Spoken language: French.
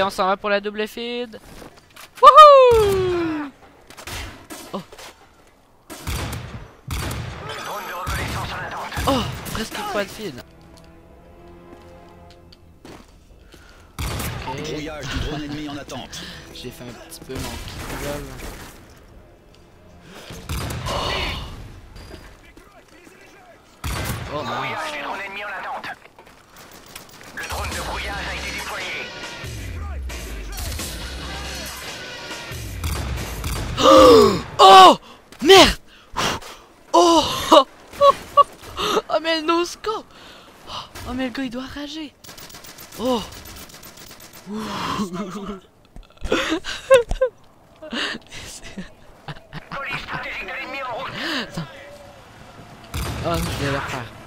on s'en va pour la double feed. Wouhou! Oh. Oh, presque pas de feed. Ok. Brouillage du drone ennemi en attente. J'ai fait un petit peu mon kill. Oh Brouillage du drone ennemi en attente. Le drone de brouillage a été déployé. Oh merde. Oh. Oh mais le no-scope. Oh mais le gars il doit rager. Oh. Police stratégique de l'ennemi en route. Oh je vais le refaire.